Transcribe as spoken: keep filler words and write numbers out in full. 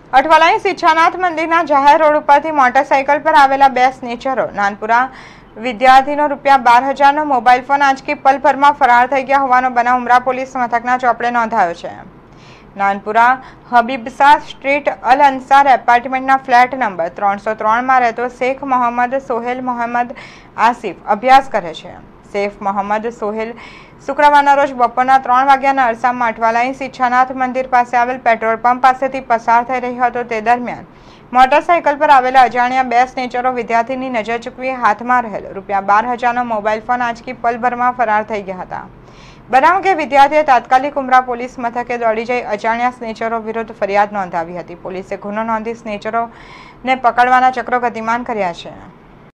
અઠવાલાઈ શિક્ષાનાથ મંદિરના જાહેર રોડ ઉપરથી મોટરસાઇકલ પર આવેલા બે સ્નેચરો નાનપુરા વિદ્યાર્થીનો રૂપિયા બાર હજારનો મોબાઈલ ફોન આંચકી પલભરમાં ફરાર થઈ ગયા હોવાનો બનાવ ઉમરા પોલીસ મથકના ચોપડે નોંધાયો છે। નાનપુરા હબીબસા સ્ટ્રીટ અલ અંસાર એપાર્ટમેન્ટના ફ્લેટ નંબર ત્રણસો ત્રણમાં રહેતો શેખ મોહમ્મદ સોહેલ મોહમ્મદ આસિફ અભ્યાસ કરે છે। શેખ મોહમ્મદ સોહેલ શુક્રવારના રોજ બપોરના ત્રણ વાગ્યાના અરસામાં અઠવાલાઈ શિક્ષાનાથ મંદિર પાસે આવેલ પેટ્રોલ પંપ પાસેથી પસાર થઈ રહ્યો હતો। તે દરમિયાન મોટરસાઇકલ પર આવેલા અજાણ્યા બે સ્નેચરો વિદ્યાર્થીની નજર ચૂકવી હાથમાં રહેલ રૂપિયા બાર હજારનો મોબાઈલ ફોન આંચકી પલભરમાં ફરાર થઈ ગયા હતા। બનાવ અંગે વિદ્યાર્થીએ તાત્કાલિક ઉમરા પોલીસ મથકે દોડી જઈ અજાણ્યા સ્નેચરો વિરુદ્ધ ફરિયાદ નોંધાવી હતી। પોલીસે ગુનો નોંધી સ્નેચરોને પકડવાના ચક્રો ગતિમાન કર્યા છે।